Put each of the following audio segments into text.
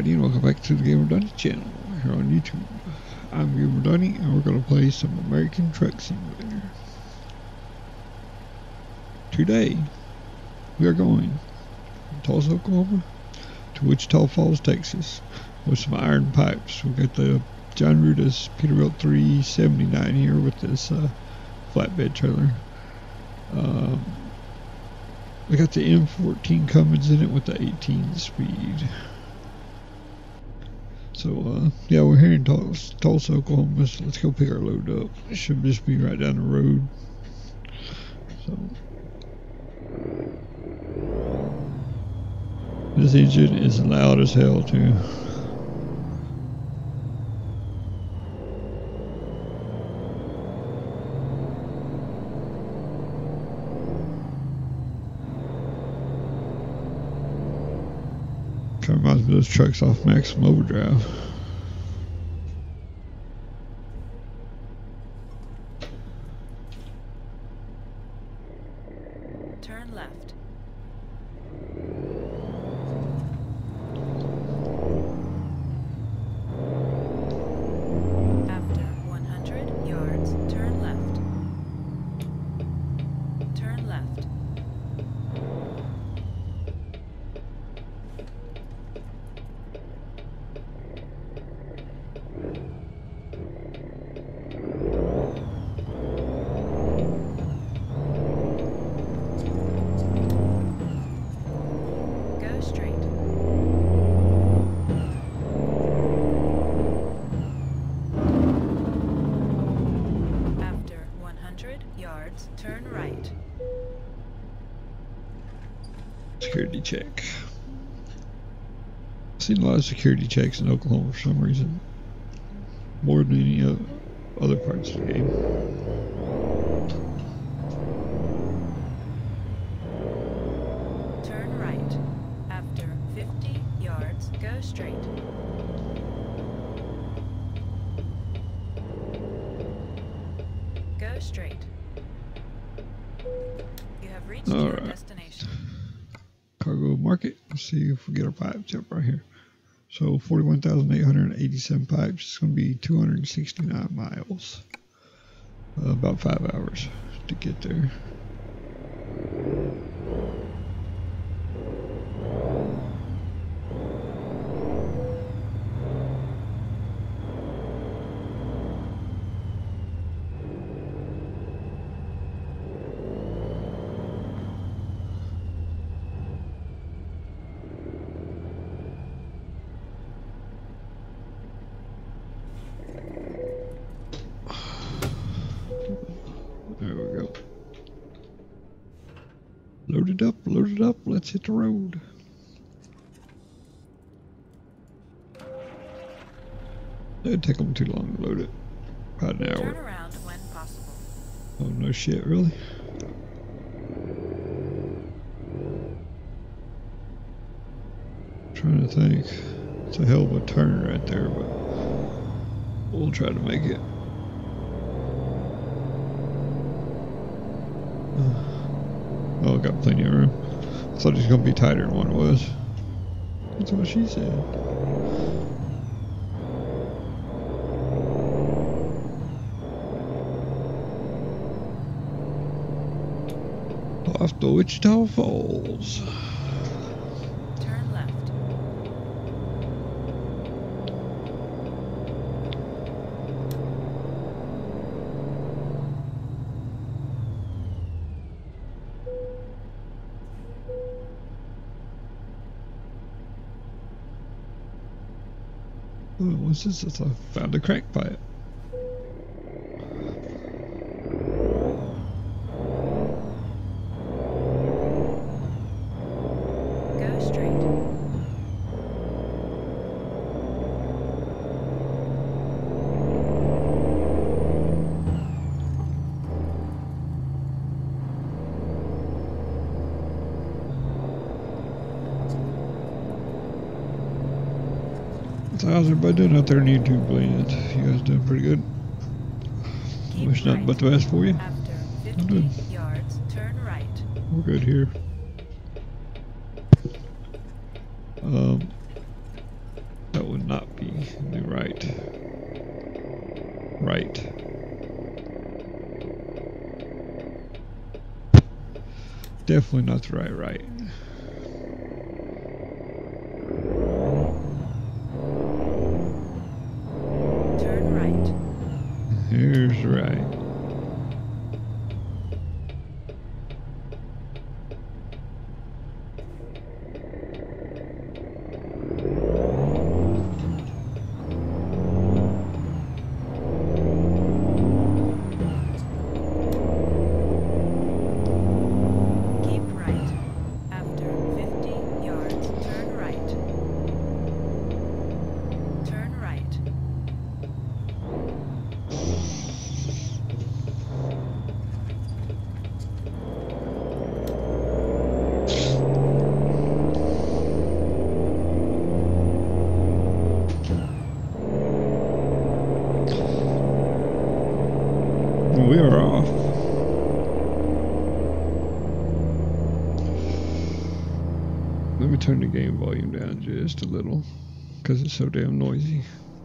everybody, and welcome back to the Gamer Donny channel here on YouTube. I'm Gamer Donny, and we're going to play some American Truck Simulator. Today, we are going from Tulsa, Oklahoma to Wichita Falls, Texas with some iron pipes. We've got the John Rudas Peterbilt 379 here with this flatbed trailer. We got the M14 Cummins in it with the 18 speed. So, yeah, we're here in Tulsa, Oklahoma, so let's go pick our load up. It should just be right down the road. So, this engine is loud as hell, too. Kind of reminds me of those trucks off Maximum Overdrive. Turn left. After 100 yards, turn left. Turn left. Turn right. Security check. I've seen a lot of security checks in Oklahoma for some reason. More than any other parts of the game. Turn right. After 50 yards, go straight. Go straight. You have reached your destination. Cargo market. Let's see if we get our pipes up right here. So 41,887 pipes. It's going to be 269 miles. About 5 hours to get there. There we go. Load it up, let's hit the road. It'd take them too long to load it. About an hour. Turn around when possible. Oh, no shit, really? I'm trying to think. It's a hell of a turn right there, but we'll try to make it. Oh, got plenty of room. I thought it was going to be tighter than what it was. That's what she said. Off to Wichita Falls. Turn left. Oh, what's this? I found a crack pipe. Go straight. So how's everybody doing out there in YouTube land? You guys doing pretty good? Wish nothing but the best for you. After 50 yards, turn right. We're good here. right. Right. Definitely not the right. Turn right. Here's right. Keep right. After 50 yards, turn right. Turn right. We are off. Let me turn the game volume down just a little because it's so damn noisy.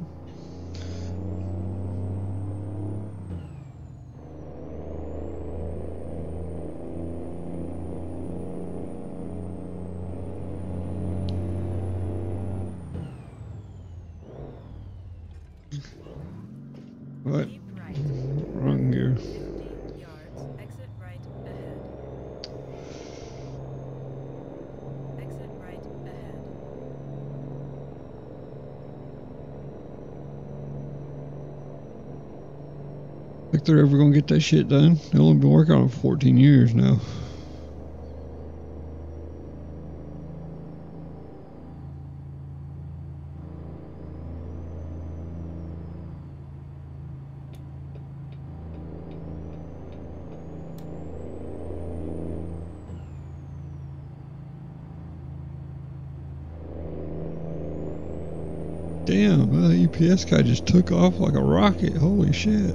What? Keep right. Wrong gear. 50 yards, exit right ahead. Exit right ahead. Think they're ever gonna get that shit done? They've only been working on it for 14 years now. Damn, the UPS guy just took off like a rocket. Holy shit.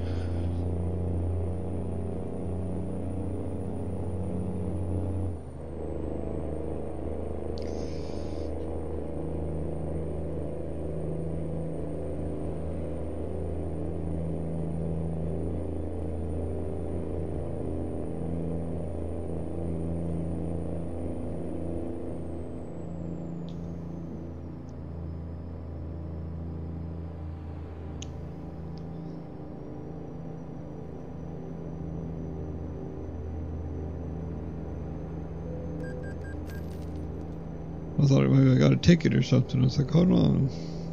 I thought maybe I got a ticket or something. I was like, hold on.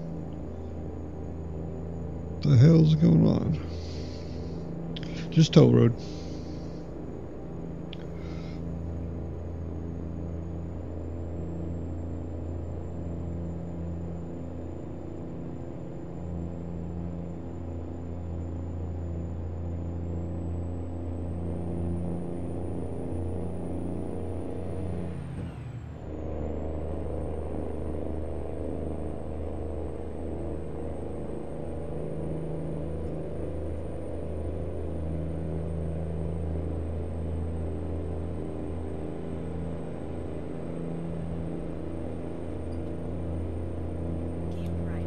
What the hell's going on? Just toll road. Keep right.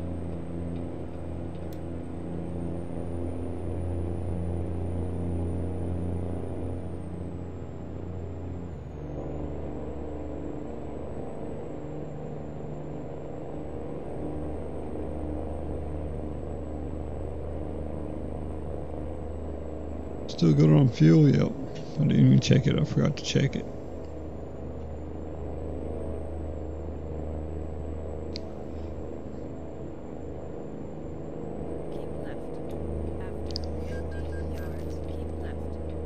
Still good on fuel? Yep. I didn't even check it. I forgot to check it. Keep left. After 50 yards, keep left.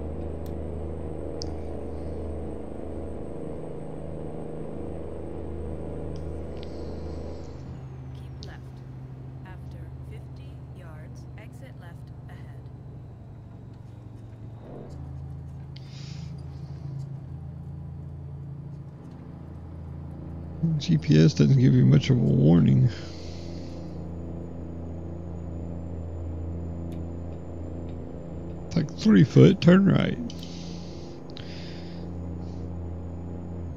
Keep left. After 50 yards, exit left ahead. GPS doesn't give you much of a warning. It's like 3 foot, turn right.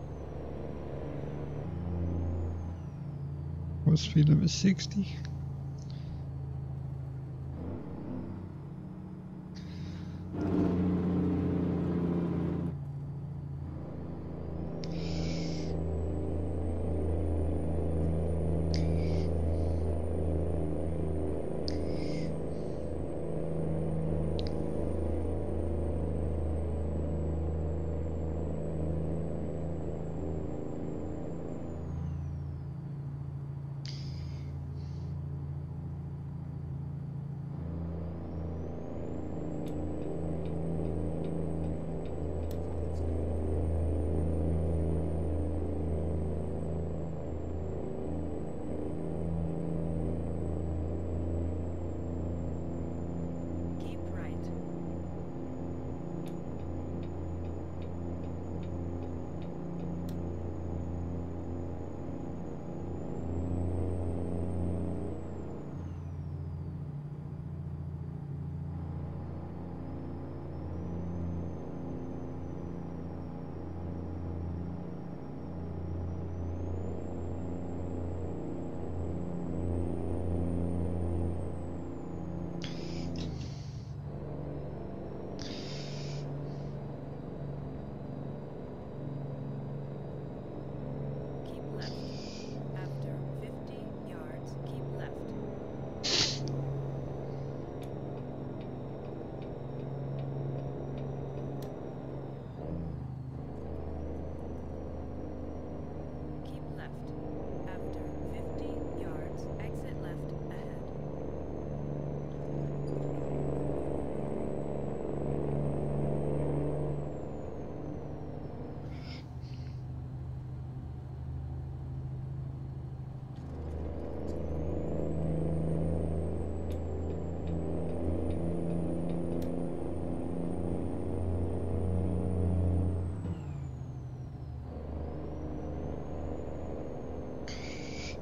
What speed limit? 60?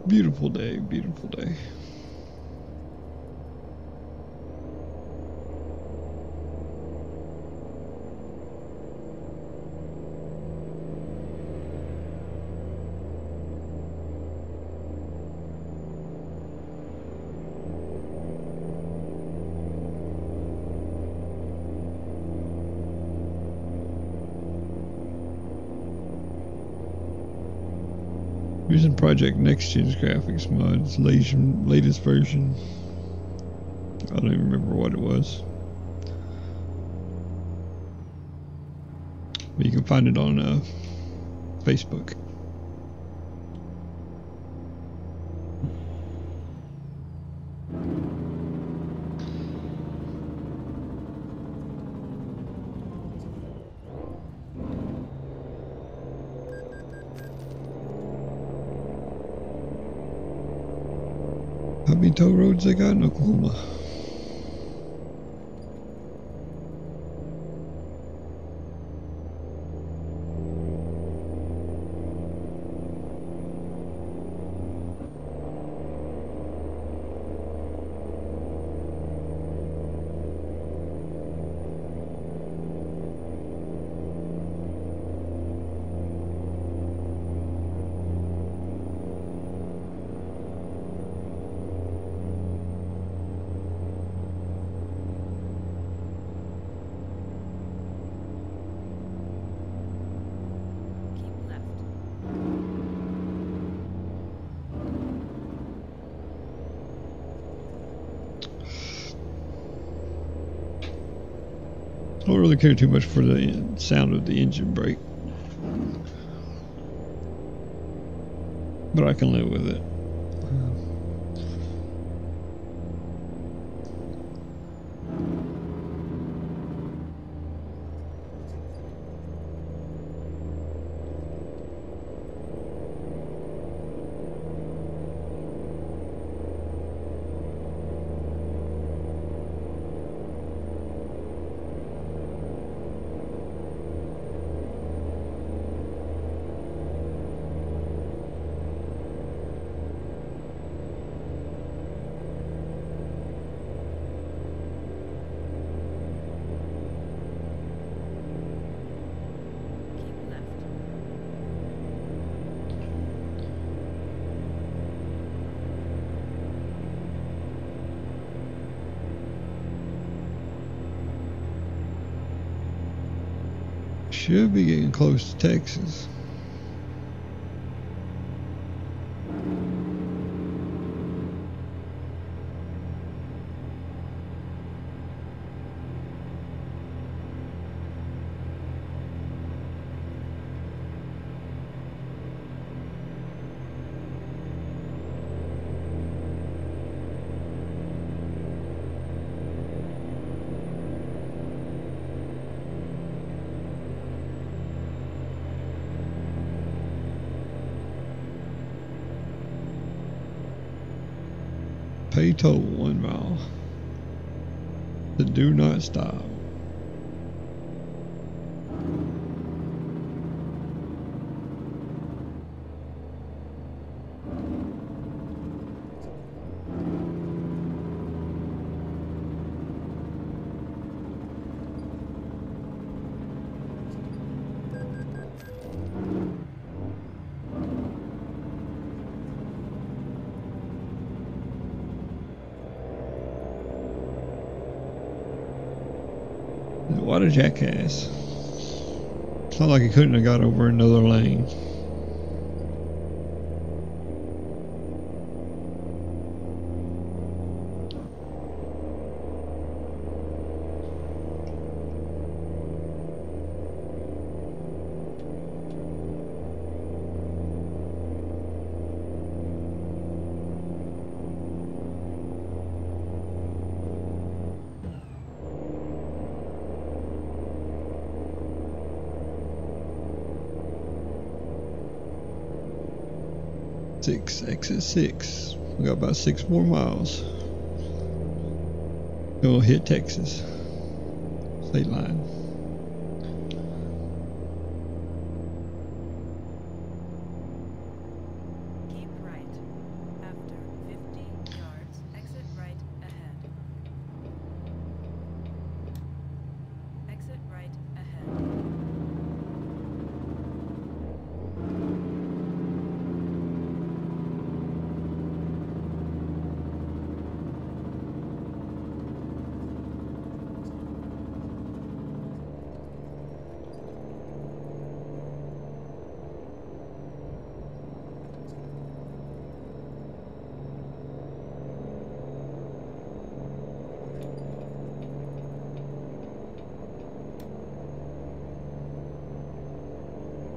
Beautiful day, beautiful day. Using Project NextGen's graphics mods, latest version. I don't even remember what it was. But you can find it on Facebook. How many toll roads they got in Oklahoma? Keep left. I don't really care too much for the sound of the engine brake, but I can live with it. Keep left. Should be getting close to Texas. Pay toll 1 mile. But do not stop. What a jackass. It's not like he couldn't have got over another lane. Exit 6. We got about 6 more miles. We'll hit Texas state line. Keep right.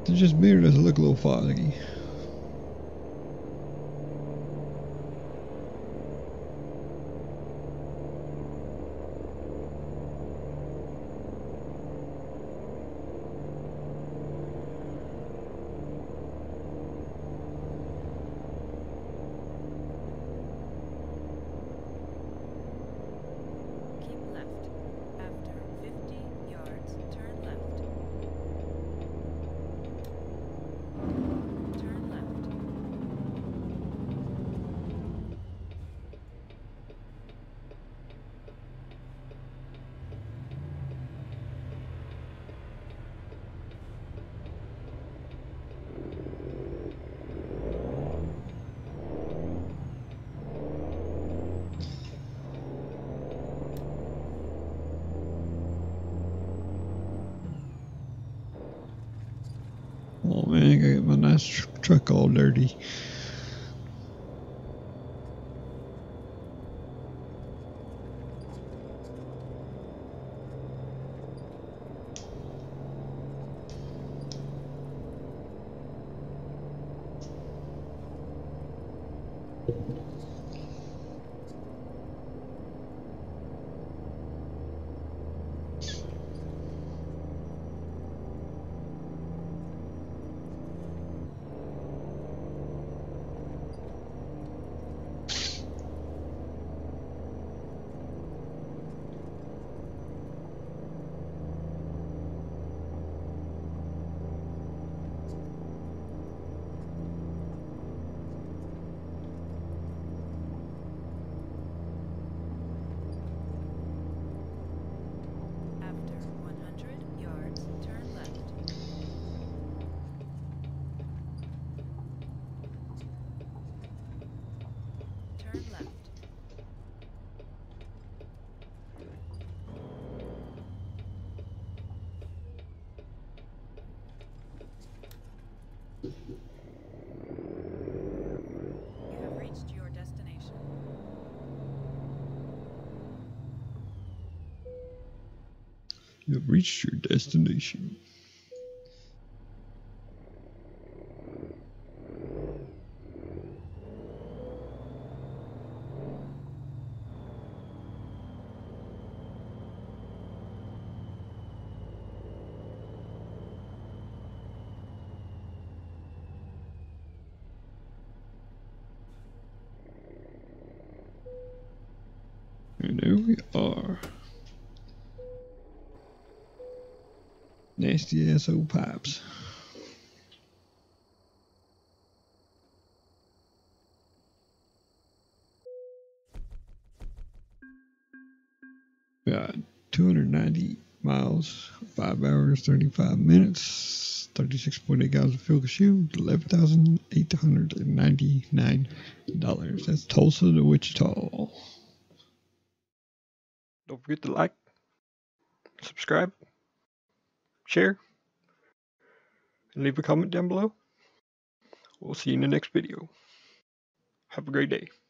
It's just mirror does look a little foggy. Keep left. After 50 yards, turn left. Turn left. Oh man, I gotta get my nice truck all dirty. After 100 yards, turn left. Turn left. You have reached your destination. You've reached your destination. And there we are. Nasty ass old pipes. Got 290 miles, 5 hours, 35 minutes, 36.8 gallons of fuel consumed, $11,899. That's Tulsa to Wichita. Don't forget to like, subscribe, share, and leave a comment down below. We'll see you in the next video. Have a great day.